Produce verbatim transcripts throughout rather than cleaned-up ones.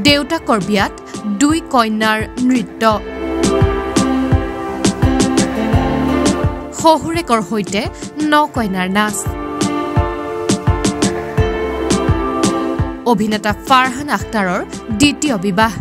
দেউতাকৰ বিয়াত দুই কন্যাৰ নৃত্য শহুৰেকৰ সৈতে ন-কইনাৰ নাচ অভিনেতা ফাৰহান আখতাৰৰ দ্বিতীয় বিবাহ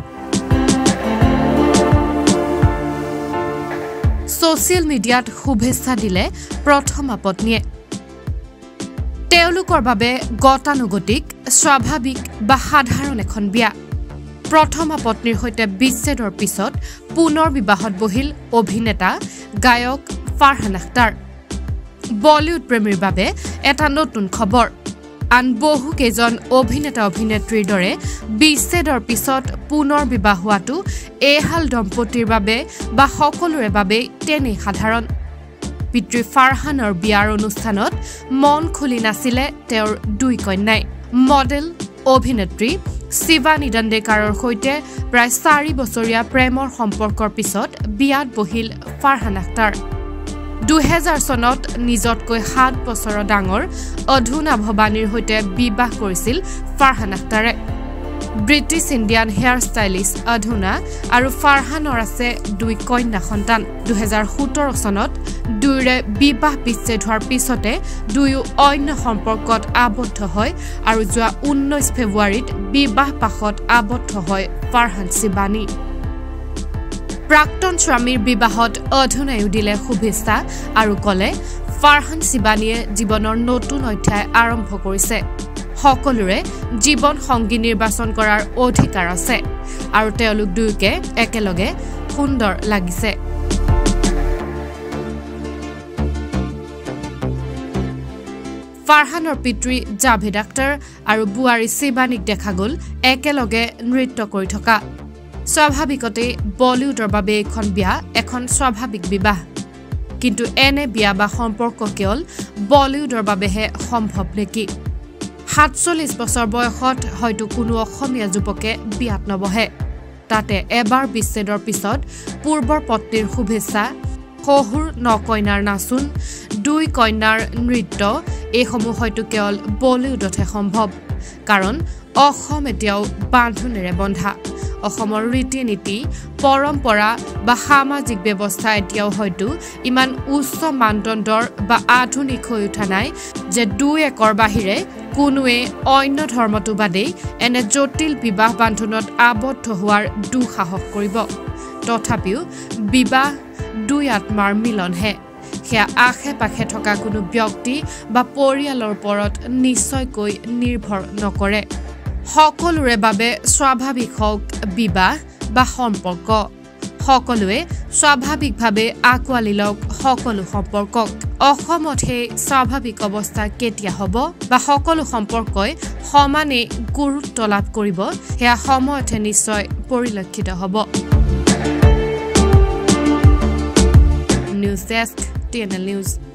সোশ্যাল মিডিয়াত শুভেচ্ছা দিলে প্ৰথমা পত্নীয়ে তেওঁলোকৰ বাবে গতানুগতিক স্বাভাৱিক বা সাধাৰণ এখন বিয়া প্ৰথমা পত্নীৰ সৈতে বিচ্ছেদৰ পিছত পুনৰ বিবাহত বহিল অভিনেতা গায়ক ফাৰহান আখতাৰ বলিউড প্ৰেমীৰ বাবে এটা নতুন খবৰ আন বহু কেইজন অভিনেতা অভিনেত্ৰীৰ দৰে বিচ্ছেদৰ পিছত পুনৰ বিবাহ হোৱাটো এহাল দম্পতিৰ বাবে বা সকলোৰে বাবে তেনে সাধাৰণ পিতৃ ফাৰহানৰ বিয়াৰ অনুষ্ঠানত মন খুলি নাছিলে তেওঁৰ দুই কন্যাই মডেল অভিনেত্ৰী শিৱানী দণ্ডেকাৰৰ সৈতে প্ৰায় চাৰি বছৰীয়া প্ৰেমৰ সম্পৰ্কৰ পিছত বিয়াত বহিল ফাৰহান আখতাৰ দুহেজাৰ চনত নিজতকৈ সাত বছৰৰ ডাঙৰ অধুনা ভৱানীৰ সৈতে বিবাহ কৰিছিল ফাৰহান আখতাৰে ব্ৰিটিছ ইণ্ডিয়ান হেয়াৰ ষ্টাইলিষ্ট অধুনা আৰু ফাৰহানৰ আছে দুই কন্যা সন্তান দুহেজাৰ সোতৰ চনত দুয়োৰে বিবাহ বিচ্ছেদ হোৱাৰ পিছতে দুয়ো অন্য সম্পৰ্কত আবদ্ধ হয় আৰু যোৱা ঊনৈশ ফেব্ৰুৱাৰীত বিবাহ পাশত আবদ্ধ হয় ফাৰহান শিৱানী প্ৰাক্তন স্বামীৰ বিবাহত অধুনায়ো দিলে শুভেচ্ছা আৰু কলে ফাৰহান শিৱানীয়ে জীৱনৰ নতুন অধ্যায় আৰম্ভ কৰিছে সকলোৰে জীৱন সংগী নিৰ্বাচন কৰাৰ অধিকাৰ আছে আৰু তেওঁলোক দুয়োকে একেলগে সুন্দৰ লাগিছে ফাৰহানৰ পিতৃ জাভেদ আখতাৰ আৰু বুৱাৰী শিৱানীক দেখা গল একেলগে নৃত্য কৰি থকা স্বাভাৱিকতে বলিউডৰ বাবে এখন বিয়া এখন স্বাভাৱিক বিবাহ কিন্তু এনে বিয়া বা সম্পৰ্ক কেৱল বলিউডৰ বাবেহে সম্ভৱ নেকি সাতচল্লিশ বছৰ বয়সত হয়তো কোনো অসমীয়া যুৱকে বিয়াত নবহে তাতে এবাৰ বিচ্ছেদৰ পিছত পূৰ্বৰ পত্নীৰ শুভেচ্ছা শহুৰ ন-কইনাৰ নাচোন দুই কন্যাৰ নৃত্য এইসমূহ হয়তো কেৱল বলিউডতহে সম্ভৱ কাৰণ অসম এতিয়াও বান্ধোনেৰে বন্ধা অসমৰ ৰীতি নীতি পৰম্পৰা বা সামাজিক ব্যৱস্থা এতিয়াও হয়তো ইমান উচ্চ মানদণ্ডৰ বা আধুনিক হৈ উঠা নাই যে দুই একৰ বাহিৰে কোনোৱে অন্য ধৰ্মটো বাদেই এনে জটিল বিবাহ বান্ধোনত আবদ্ধ হোৱাৰ দুঃসাহস কৰিব তথাপিও বিবাহ দুই আত্মাৰ মিলনহে সেয়া আশে পাশে থকা কোনো ব্যক্তি বা পৰিয়ালৰ ওপৰত নিশ্চয়কৈ নিৰ্ভৰ নকৰে সকলোৰে বাবে স্বাভাৱিক হওক বিবাহ বা সম্পৰ্ক সকলোৱে স্বাভাৱিকভাৱে আঁকোৱালি লওক সকলো সম্পৰ্কক অসমত সেই স্বাভাৱিক অৱস্থা কেতিয়া হ'ব বা সকলো সম্পৰ্কই সমানে গুৰুত্ব লাভ কৰিব সেয়া সময়তে নিশ্চয় পৰিলক্ষিত হ'ব news desk T N L news